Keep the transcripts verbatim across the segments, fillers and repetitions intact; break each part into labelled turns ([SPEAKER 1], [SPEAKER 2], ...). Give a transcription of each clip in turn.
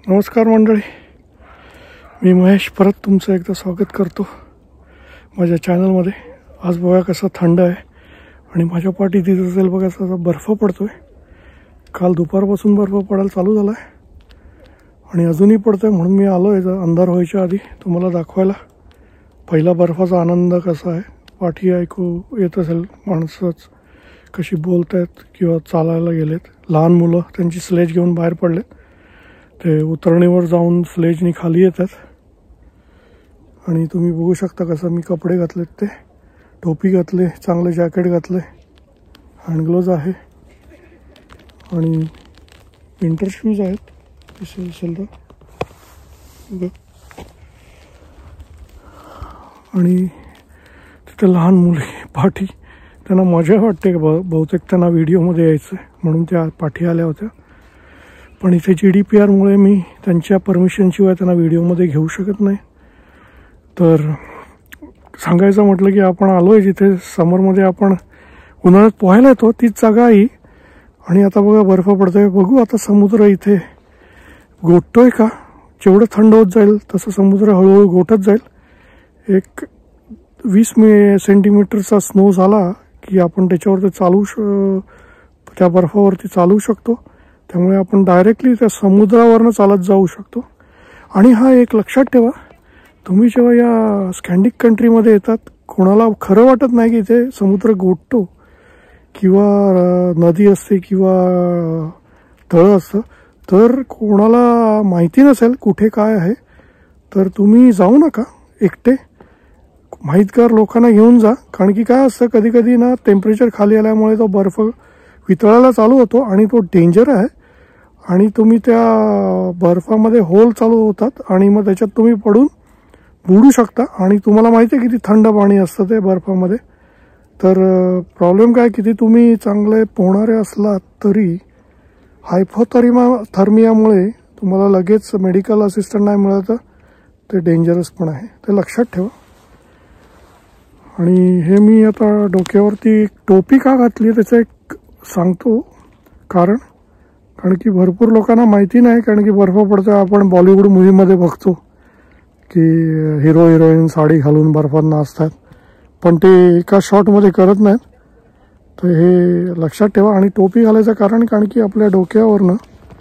[SPEAKER 1] नमस्कार मंडळी, मी महेश परत तुमचं एकदा स्वागत करतो माझ्या चॅनलमध्ये. आज बघा कसं थंड आहे आणि माझ्या पाठी तिथं असेल बघा असा बर्फ पडतोय. काल दुपारपासून बर्फ पडायला चालू झाला आहे आणि अजूनही पडतोय, म्हणून मी आलो आहे अंधार व्हायच्या आधी तुम्हाला दाखवायला पहिला बर्फाचा आनंद कसा आहे. पाठी ऐकू येत असेल माणसंच कशी बोलत आहेत किंवा चालायला गेलेत. लहान मुलं त्यांची स्लेज घेऊन बाहेर पडलेत, ते उतरणीवर जाऊन स्लेजनी खाली येतात. आणि तुम्ही बघू शकता कसं मी कपडे घातलेत, ते टोपी घातले, चांगले जॅकेट घातले, हँडग्लोव्ज आहे आणि विंटर शूज आहेत दिसेल असेल तर. आणि तिथे लहान मुले पाठी, त्यांना मजा वाटते ब बहुतेक त्यांना व्हिडिओमध्ये यायचं म्हणून त्या पाठी आल्या होत्या. पण इथे जी डी पी आरमुळे मी त्यांच्या परमिशनशिवाय त्यांना व्हिडिओमध्ये घेऊ शकत नाही. तर सांगायचं म्हटलं की आपण आलो आहे जिथे समरमध्ये आपण उन्हाळ्यात पोहायला येतो तीच जागा आहे. आणि आता बघा बर्फ पडतो आहे. बघू आता समुद्र इथे गोठतोय का. जेवढं थंड होत जाईल तसं समुद्र हळूहळू गोठत जाईल. एक वीस मे सेंटीमीटरचा स्नो झाला की आपण त्याच्यावरती चालू श त्या बर्फावरती चालू शकतो. त्यामुळे आपण डायरेक्टली त्या समुद्रावरनं चालत जाऊ शकतो. आणि हा एक लक्षात ठेवा, तुम्ही जेव्हा या स्कॅन्डिक कंट्रीमध्ये येतात कोणाला खरं वाटत नाही की इथे समुद्र गोठतो किंवा नदी असते किंवा तळं असतं. तर कोणाला माहिती नसेल कुठे काय आहे तर तुम्ही जाऊ नका एकटे, माहितगार लोकांना घेऊन जा. कारण की काय असतं, कधी कधी ना टेम्परेचर खाली आल्यामुळे तो बर्फ वितळायला चालू होतो आणि तो डेंजर आहे. आणि तुम्ही त्या बर्फामध्ये होल चालू होतात आणि मग त्याच्यात तुम्ही पडून बुडू शकता. आणि तुम्हाला माहिती आहे किती थंड पाणी असतं ते बर्फामध्ये. तर प्रॉब्लेम काय, किती तुम्ही चांगले पोहणारे असलात तरी हायपोथर्मिया थर्मियामुळे तुम्हाला लगेच मेडिकल असिस्टंट नाही मिळत, ते डेंजरस पण आहे, ते लक्षात ठेवा. आणि हे मी आता डोक्यावरती टोपी का घातली त्याचं एक सांगतो कारण. कारण की भरपूर लोकांना माहिती नाही, कारण की बर्फ पडतो आपण बॉलिवूड मूवीमध्ये बघतो की हिरो हिरोईन साडी घालून बर्फात नाचतात, पण ते एका शॉटमध्ये करत नाहीत. तर हे लक्षात ठेवा. आणि टोपी घालायचं कारण कारण की आपल्या डोक्यावरनं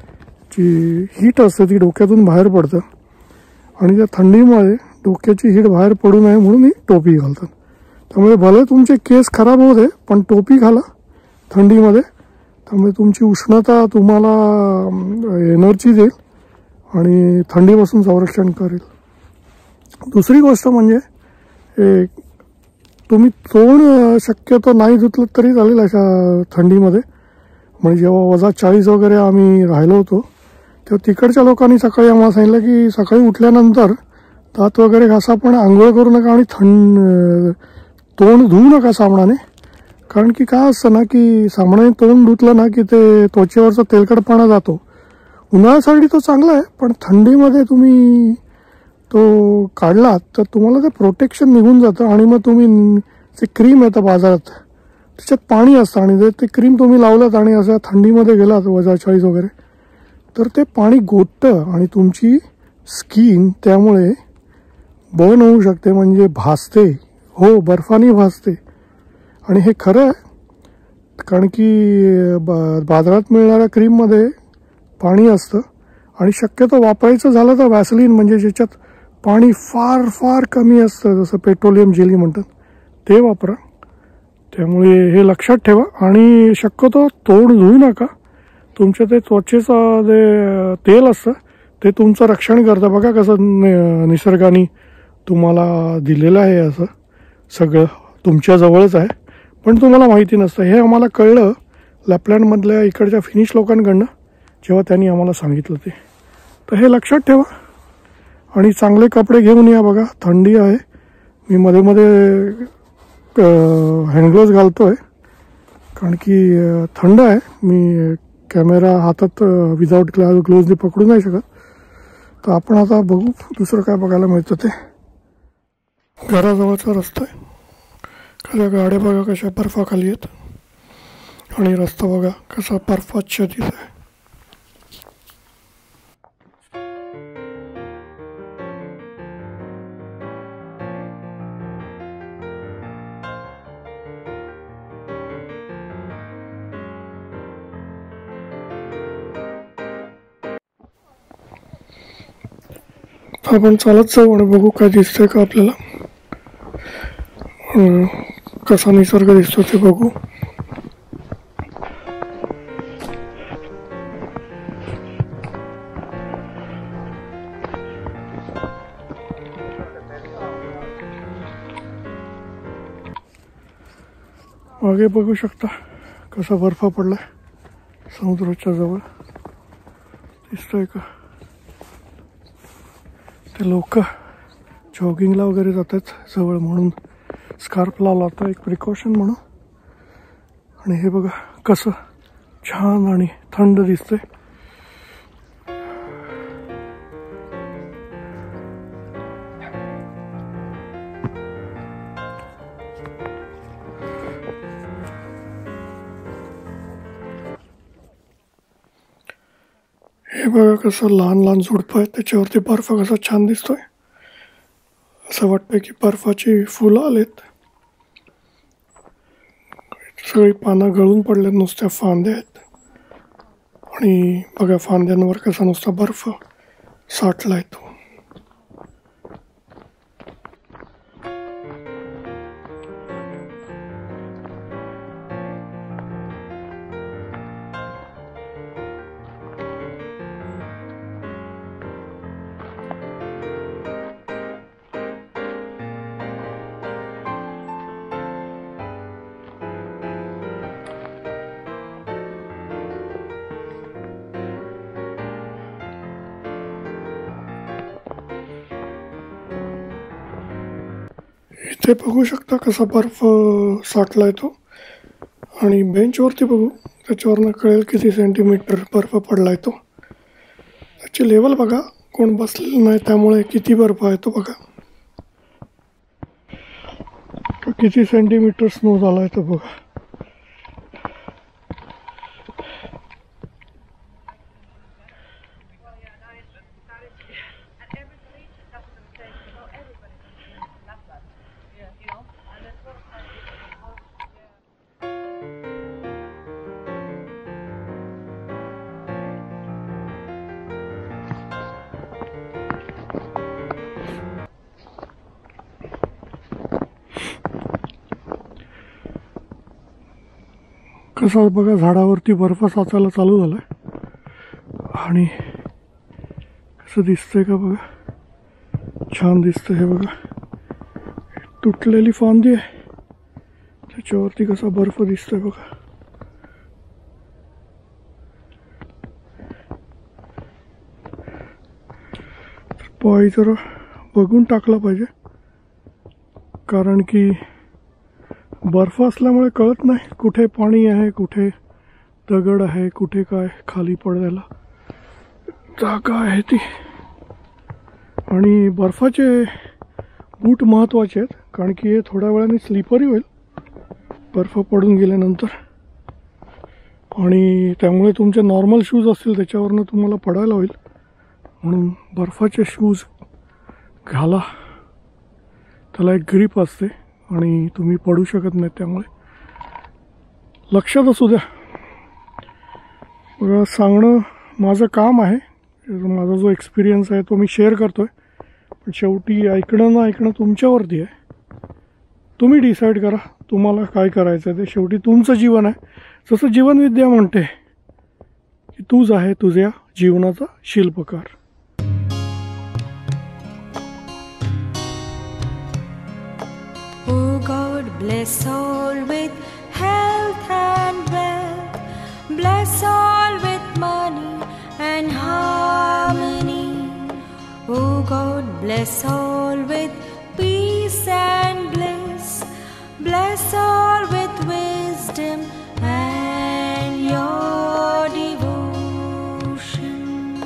[SPEAKER 1] जी हीट असते ती डोक्यातून बाहेर पडतं आणि त्या थंडीमुळे डोक्याची हीट बाहेर पडू नये म्हणून ही टोपी घालतात. त्यामुळे भले तुमचे केस खराब होऊ दे पण टोपी घाला थंडीमध्ये, त्यामुळे तुमची उष्णता तुम्हाला एनर्जी देईल आणि थंडीपासून संरक्षण करेल. दुसरी गोष्ट म्हणजे एक तुम्ही तोंड शक्यतो नाही धुतलं तरी चालेल अशा थंडीमध्ये. म्हणजे जेव्हा वजा चाळीस वगैरे आम्ही राहिलो होतो तेव्हा तिकडच्या लोकांनी सकाळी आम्हाला सांगितलं की सकाळी उठल्यानंतर दात वगैरे घासा पण आंघोळ करू नका आणि थंड तोंड धुवू नका साबणाने. कारण की काय असतं ना की साबणाने तोंड धुतलं ना की ते त्वचेवरचा तेलकटपणा जातो. उन्हाळ्यासाठी तो चांगला आहे, पण थंडीमध्ये तुम्ही तो काढलात तर तुम्हाला ते प्रोटेक्शन निघून जातं. आणि मग तुम्ही जे क्रीम येतं बाजारात त्याच्यात पाणी असतं आणि जर ते क्रीम तुम्ही लावलात आणि असं थंडीमध्ये गेलात वजा चाळीस वगैरे तर ते पाणी गोठतं आणि तुमची स्किन त्यामुळे बर्न होऊ शकते, म्हणजे भासते. हो, बर्फाने भासते. आणि हे खरं आहे, कारण की बा बाजारात मिळणाऱ्या क्रीममध्ये पाणी असतं आणि शक्यतो वापरायचं झालं तर वॅसलीन, म्हणजे ज्याच्यात पाणी फार फार कमी असतं, जसं पेट्रोलियम जेली म्हणतात, ते वापरा. त्यामुळे हे लक्षात ठेवा. आणि शक्यतो तोंड धुवू नका. तुमच्या ते त्वचेचं जे तेल असतं ते तुमचं रक्षण करतं. बघा कसं निसर्गाने तुम्हाला दिलेलं आहे, असं सगळं तुमच्या जवळच आहे पण तुम्हाला माहिती नसतं. हे आम्हाला कळलं लॅपलँडमधल्या इकडच्या फिनिश लोकांकडनं जेव्हा त्यांनी आम्हाला सांगितलं ते. तर हे लक्षात ठेवा आणि चांगले कपडे घेऊन या. बघा थंडी आहे, मी मध्ये मध्ये हँडग्लोव्ज घालतो आहे कारण की थंड आहे. मी कॅमेरा हातात विदाऊट ग्ला ग्लोव्जने पकडू नाही शकत. तर आपण आता बघू दुसरं काय बघायला मिळतं ते. घराजवळचा रस्ता आहे, कशा गाड्या बघा कशा बर्फाखाली आहेत आणि रस्ता बघा कसा बर्फाच्छादित आहे. आता आपण चालत जाऊ आणि बघू काय दिसतंय का आपल्याला. अं, कसा निसर्ग दिसतो ते बघू. मागे बघू शकता कसा बर्फ पडलाय समुद्राच्या जवळ. दिसतोय का? ते लोक जॉगिंगला वगैरे जातात जवळ म्हणून स्कार्फ लावला होता एक प्रिकॉशन म्हणून. आणि हे बघा कसं छान आणि थंड दिसतंय. हे बघा कसं लहान लहान झुडपं आहेत त्याच्यावरती बर्फ कसा छान दिसतोय. असं वाटतंय की बर्फाची फुलं आलेत. सगळी पानं गळून पडलेत, नुसत्या फांद्या आहेत. आणि बघा फांद्यांवर कसा नुसता बर्फ साठलाय तो. इथे बघू शकता कसा बर्फ साठलाय तो. आणि बेंचवरती बघू त्याच्यावरनं कळेल किती सेंटीमीटर बर्फ पडलाय तो. त्याची लेवल बघा, कोण बसलेलं नाही त्यामुळे किती बर्फ आहे तो बघा. किती सेंटीमीटर स्नो झालाय तो बघा. कसा बघा झाडावरती बर्फ साचायला चालू झालाय. आणि कसं दिसतंय का बघा, छान दिसतंय. हे बघा तुटलेली फांदी आहे त्याच्यावरती कसा बर्फ दिसतोय बघा. पाय जरा बघून टाकला पाहिजे, कारण की बर्फ असल्यामुळे कळत नाही कुठे पाणी आहे, कुठे दगड आहे, कुठे काय खाली पडायला जागा आहे ती. आणि बर्फाचे बूट महत्त्वाचे आहेत, कारण की हे थोड्या वेळाने स्लिपरी होईल बर्फ पडून गेल्यानंतर. आणि त्यामुळे तुमचे नॉर्मल शूज असतील त्याच्यावरनं तुम्हाला पडायला होईल. म्हणून बर्फाचे शूज घाला, त्याला एक ग्रीप असते आणि तुम्ही पडू शकत नाही. त्यामुळे लक्षात असू द्या. बघा सांगणं माझं काम आहे, माझा जो एक्सपिरियन्स आहे तो मी शेअर करतोय. पण शेवटी ऐकणं ना ऐकणं तुमच्यावरती आहे. तुम्ही डिसाईड करा तुम्हाला काय करायचं आहे ते. शेवटी तुमचं जीवन आहे. जसं जीवनविद्या म्हणते की तूच आहे तुझ्या जीवनाचा शिल्पकार.
[SPEAKER 2] Bless all with health and wealth. Bless all with money and harmony. Oh God, bless all with peace and bliss. Bless all with wisdom and your devotion.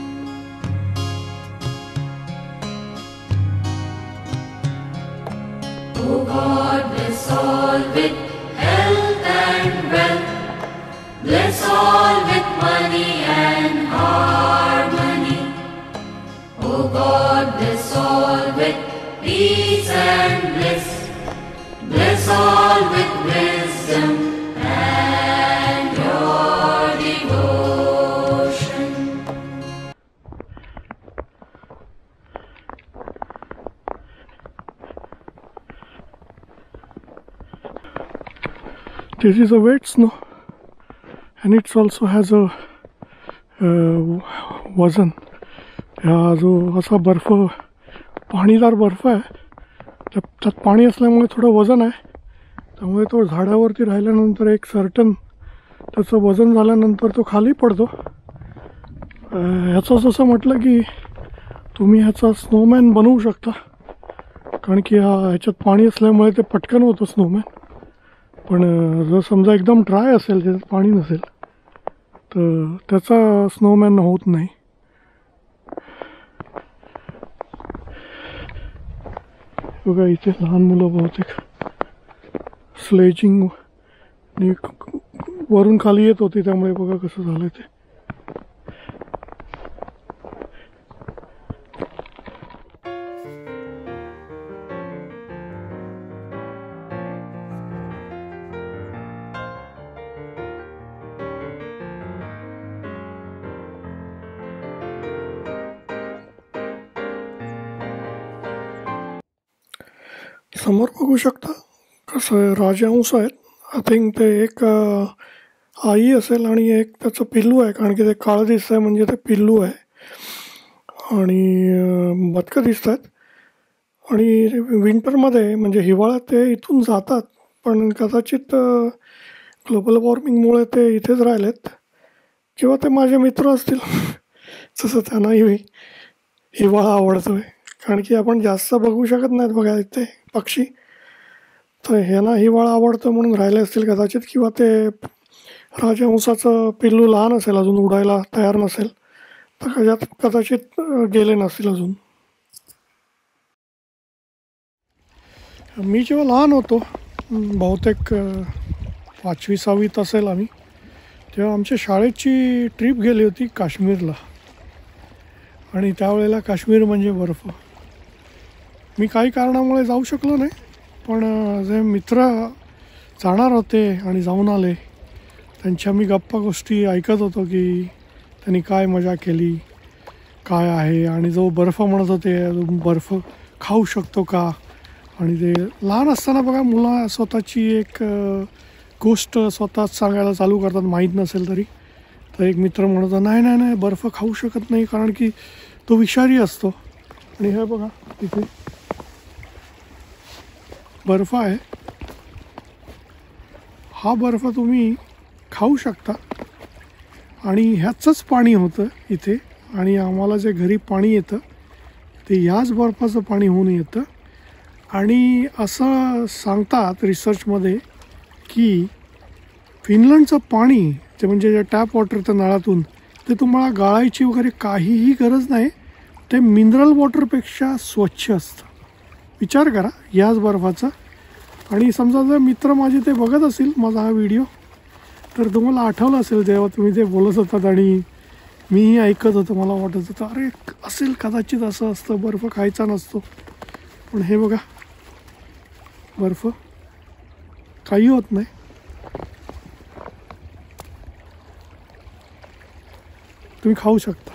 [SPEAKER 2] Oh God, bless all with health and wealth. Bless all with money and harmony. Oh God, bless all with peace and bliss. Bless all with wisdom and your devotion.
[SPEAKER 1] This is a wet snow and it also has a uh, वजन. हा जो असा बर्फ पाणीदार बर्फ आहे त्यात पाणी असल्यामुळे थोडं वजन आहे, त्यामुळे तो झाडावरती राहिल्यानंतर एक सर्टन त्याचं वजन झाल्यानंतर तो खाली पडतो. ह्याचं जसं म्हटलं की तुम्ही ह्याचा स्नोमॅन बनवू शकता, कारण की हा ह्याच्यात पाणी असल्यामुळे ते पटकन होतं स्नोमॅन. पण जर समजा एकदम ड्राय असेल त्याच्यात पाणी नसेल तर त्याचा स्नोमॅन होत नाही. बघा इथे लहान मुलं बहुतेक स्लेजिंग वरून खाली येत होती, त्यामुळे बघा कसं झालं ते. समोर बघू शकता कसं राजहंस आहेत. आय थिंक ते एक आई असेल आणि एक त्याचं पिल्लू आहे, कारण की ते काळं दिसत आहे म्हणजे ते पिल्लू आहे. आणि बदकं दिसत आहेत. आणि विंटरमध्ये म्हणजे हिवाळ्यात ते इथून जातात, पण कदाचित ग्लोबल वॉर्मिंगमुळे ते इथेच राहिलेत किंवा ते माझे मित्र असतील. तसं त्यांनाही हिवाळा आवडतो आहे, कारण की आपण जास्त बघू शकत नाहीत बघा इथे पक्षी. तर ह्यांना हिवाळा आवडतं म्हणून राहिले असतील कदाचित, किंवा ते राजहंसाचं पिल्लू लहान असेल, अजून उडायला तयार नसेल तर कदाचित कदाचित गेले नसतील अजून. मी जेव्हा लहान होतो, बहुतेक पाचवी सहावीत असेल आम्ही, तेव्हा आमच्या शाळेची ट्रिप गेली होती काश्मीरला. आणि त्यावेळेला काश्मीर म्हणजे बर्फ. मी काही कारणामुळे जाऊ शकलो नाही, पण जे मित्र जाणार होते आणि जाऊन आले त्यांच्या मी गप्पा गोष्टी ऐकत होतो की त्यांनी काय मजा केली, काय आहे. आणि जो बर्फ म्हणत होते, बर्फ खाऊ शकतो का. आणि ते लहान असताना बघा मुलं स्वतःची एक गोष्ट स्वतःच सांगायला चालू करतात, माहीत नसेल तरी. तर एक मित्र म्हणत होता, नाही नाही नाही बर्फ खाऊ शकत नाही कारण की तो विषारी असतो. आणि हे बघा इथे बर्फ आहे, हा बर्फ तुम्ही खाऊ शकता. आणि ह्याचंच पाणी होतं इथे, आणि आम्हाला जे घरी पाणी येतं ते याच बर्फाचं पाणी होऊन येतं. आणि असं सांगतात रिसर्चमध्ये की फिनलंडचं पाणी ते म्हणजे जे टॅप वॉटर तर नळातून ते तुम्हाला गाळायची वगैरे काहीही गरज नाही, ते मिनरल वॉटरपेक्षा स्वच्छ असतं. विचार करा याच बर्फाचा. आणि समजा जर मित्र माझे ते बघत असतील माझा हा व्हिडिओ, तर तुम्हाला आठवलं असेल तेव्हा तुम्ही ते बोलत होतात आणि मीही ऐकत होतो, मला वाटत होतं अरे असेल कदाचित असं असतं, बर्फ खायचा नसतो. पण हे बघा बर्फ काही होत नाही. तुम्ही खाऊ शकता.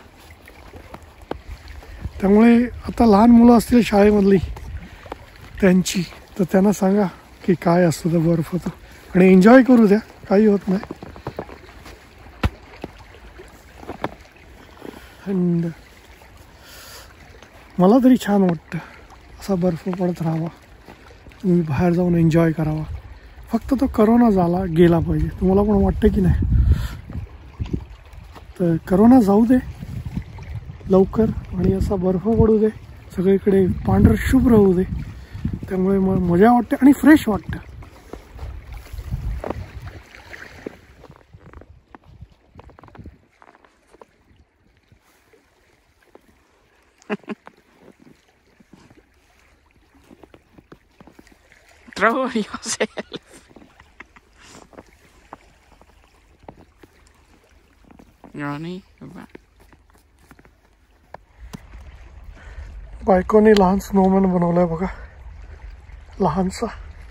[SPEAKER 1] त्यामुळे आता लहान मुलं असतील शाळेमधली त्यांची, तर त्यांना सांगा की काय असतं ते बर्फ तर, आणि एन्जॉय करू द्या, काही होत नाही. अँड मला तरी छान वाटतं असा बर्फ पडत राहावा, तुम्ही बाहेर जाऊन एन्जॉय करावा. फक्त तो करोना झाला गेला पाहिजे. तुम्हाला पण वाटतं की नाही? तर करोना जाऊ दे लवकर आणि असा बर्फ पडू दे, सगळीकडे पांढर शुभ्र होऊ दे. त्यामुळे मग मजा वाटते आणि फ्रेश वाटतं.
[SPEAKER 3] Throw yourself. Ronnie, back.
[SPEAKER 1] बायकोनी लहान स्नोमॅन बनवलाय बघा, लहानसा.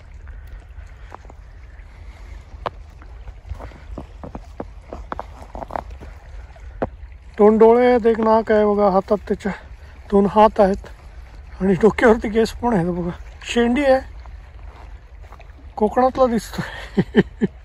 [SPEAKER 1] दोन डोळे आहेत, एक नाक आहे बघा, हातात त्याच्या दोन हात आहेत आणि डोक्यावरती केस पण आहेत बघा. शेंडी आहे, कोकणातला दिसतोय.